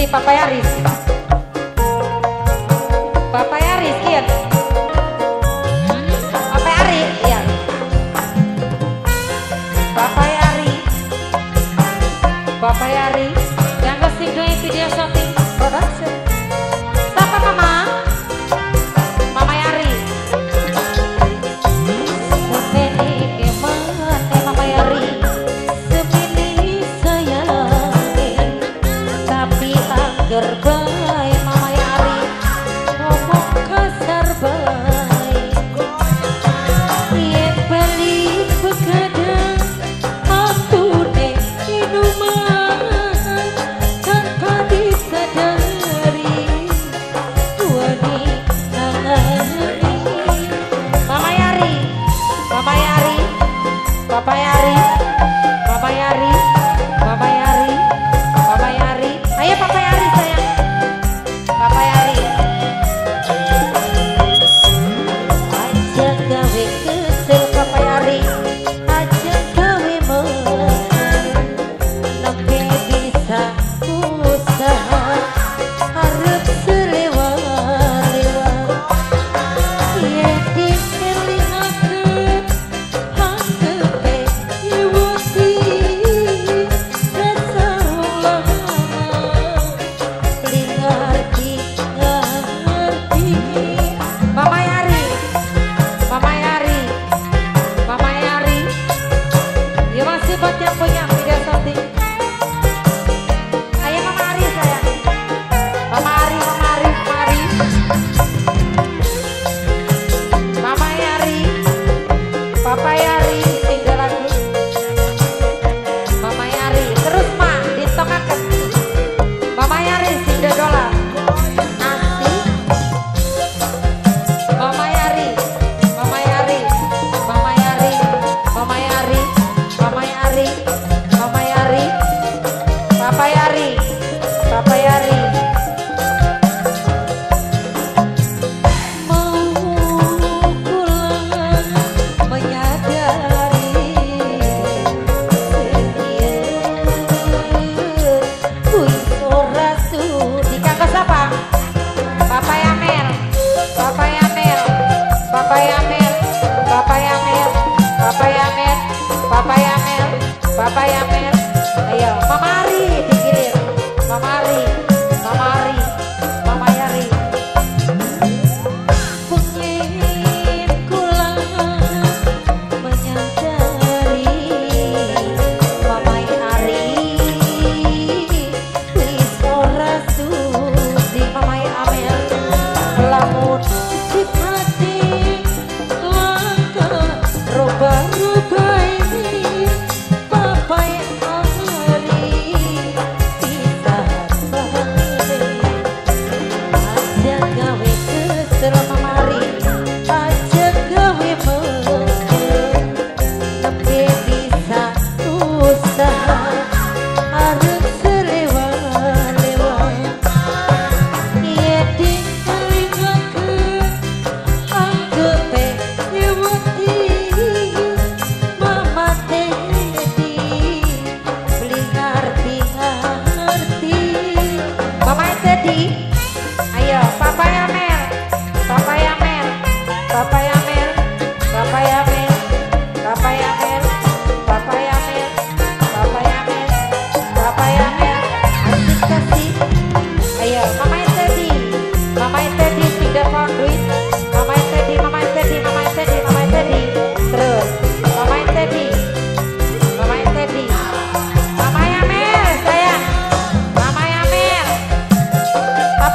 Papa Yaris. Papa Yaris kian. Papa Yari, iya. Papa Yari. Papa Yari. Yang kesing dua video shooting production. Siapa Mama? Mama Yari. Sepeni kemana Mama Yari? Sepeni sayangin, tapi angger bae Mama Yari. Ngomong kasar bae. Yen balik begadang, ampune inuman tanpa disadari. Wani nangani. Mama Yari, Mama Yari, Papa Yari, Mama Yari, Mama Yari, Mama Yari. Ayo Papa Yari sayang. Papa Yari. Aja gawe kesel Papa Yari. Aja gawe mesel. Nembe bisa usaha. Harap selewa-lewa. Yen dikelingaken hanggepe iwati. Rasa lama lingarti ngerti. Mama Yari, Mama Yari, Mama Yari. Ya masih buat yang punya video shooting. Ayo Mama Ari sayang. Mama Ari, Mama Ari, Mama Ari. Mama Yari, Papa Yari, tinggal lagu. Mama Yari, terus Ma, ditokaken. Mama Yari, sing dodola. Asik. Mama Yari, Mama Yari, Mama Yari, Mama Yari, Mama Yari, Mama Yari, Papa Yari, Papa Yari. Mau pulang menyadari wis ora sudi. Kanggo sapa? Papa Yamel, Papa Yamel, Papa Yamel, Papa Yamel, Papa Yamel, Papa Yamel, Papa Yamel. Ayo Mama Ari dikirim. Mama Ari, Mama Ari, Mama Yari. Pengen kula menyadari Mama Ari wis ora sudi. Mama Amel lamun sifate langka roba-roba ini. Papa Ari pisah balik. Aja gawe kesel Mama Ari. Aja gawe mesel. Tapi bisa usaha. Harus selewa-lewa. Iya dikelingaken anggepe iwati. Mama Teddy beli ngerti-ngerti. Mama Teddy. Ayo Papa Yamel, Papa Yamel, Papa Yamel, Papa Yamel, Papa Yamel, Papa Yamel, Papa Yamel, Papa Yamel. Asik kasih. Ayo Mama Teddy, Mama Teddy sudah mau duit. Mama Teddy, Mama Teddy, Mama Teddy, Mama Teddy. Terus Mama Teddy, Mama Teddy, Mama Yamel sayang. Mama Yamel,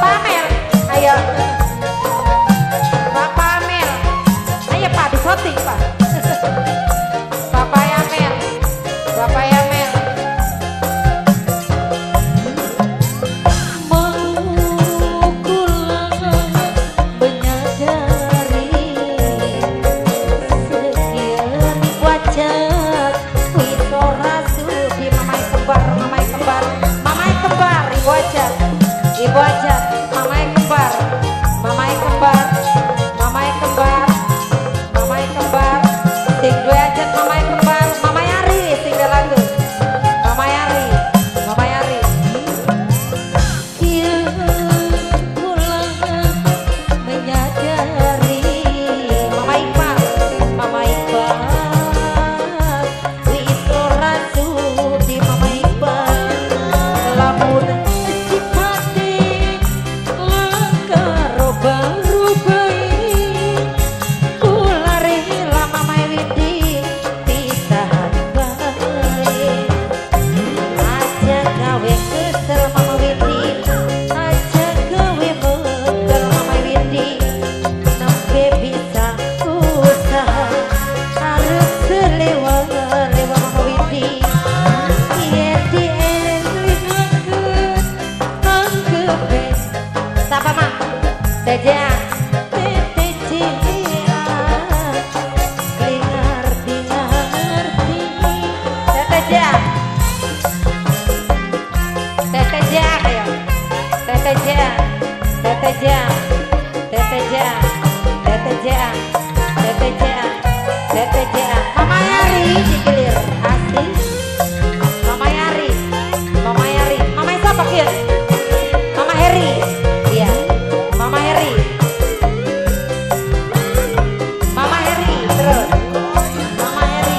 Jang, Tete Jang, Tete Jang, Tete Jang, Tete Jang. Mama Yari digilir asik. Mama Yari, Mama Yari, Mama siapa kieu? Mama Heri, iya, Mama Heri, Mama Heri terus, Mama Heri,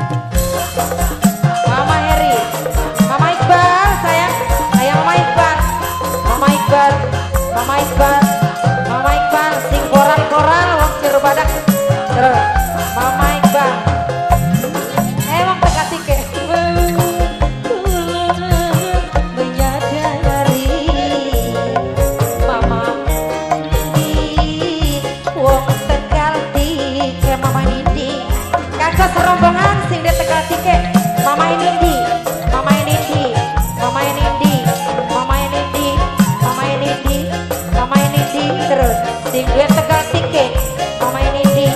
Mama Heri, Mama Iqbal sayang, ayah Mama Iqbal, Mama Iqbal, Mama Iqbal, Mama Iqbal, sing koral-koral wong jero badak terus, Mama Iqbal, wong tekati ke. Serombongan sing dia tegal tike Mama Nindi, Mama Nindi, Mama Nindi, Mama Nindi, Mama Nindi, Mama Nindi terus sing dia tegal tike Mama Nindi.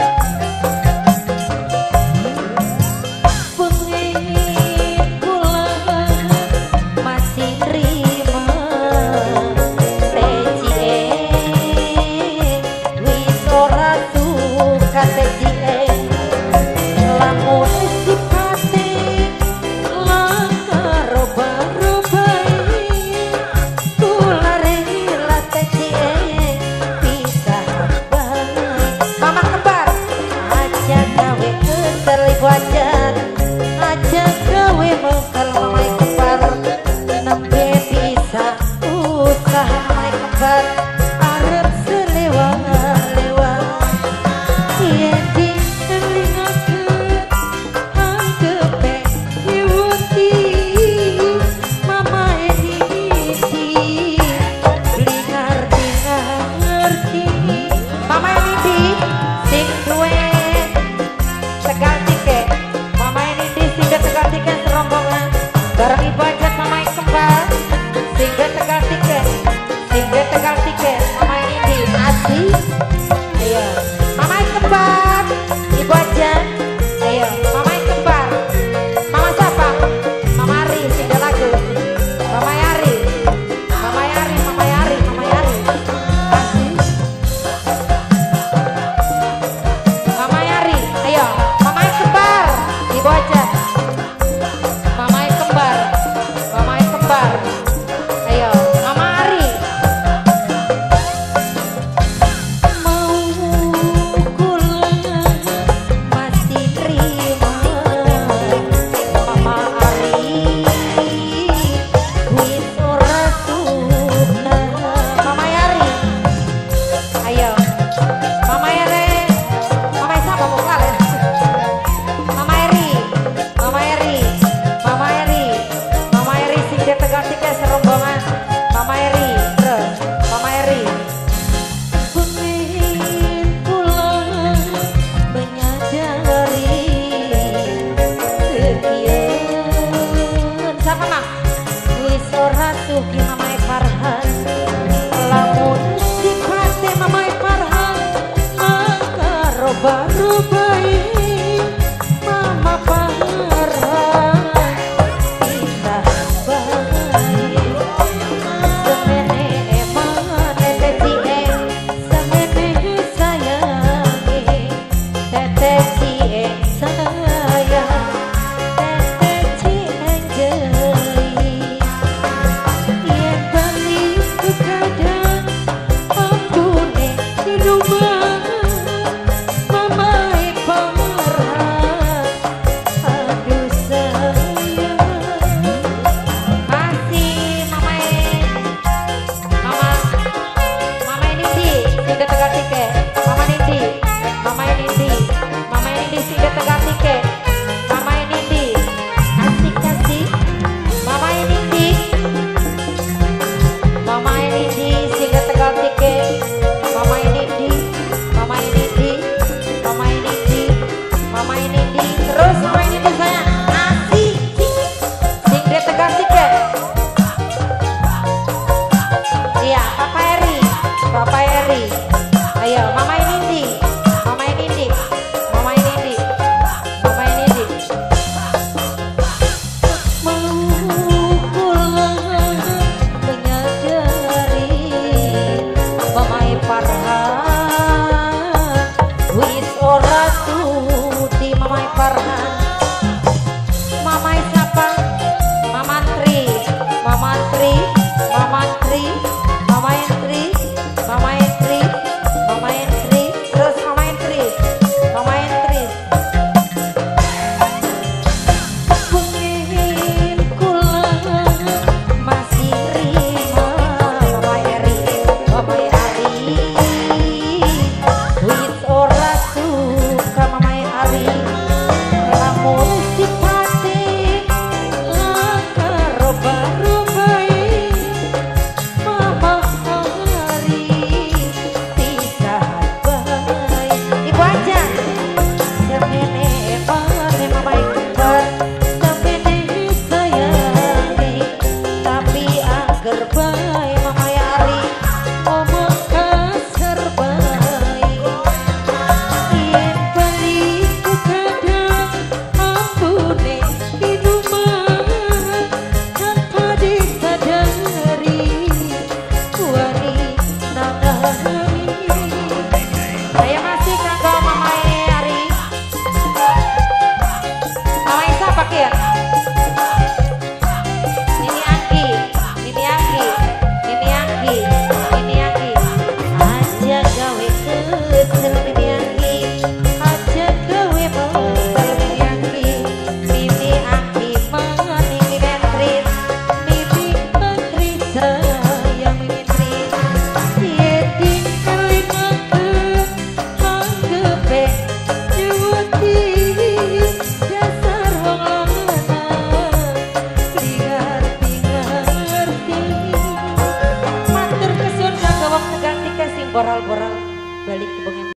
Pengin kula masih terima TJE wis ora suka TJE. Wajar aja gawe mengkal mamai kembar nembe bisa usaha mamai kembar arep selewat-lewat yen dilingakeun anggepe nyuwuti mama Nindi beli ngerti mama Nindi sing duwe tegal tiket Mama Nindi singga tegal tiket serombongan bareng ibu ajat Mama kembar singga tegal tiket boral-boral balik ke bengen.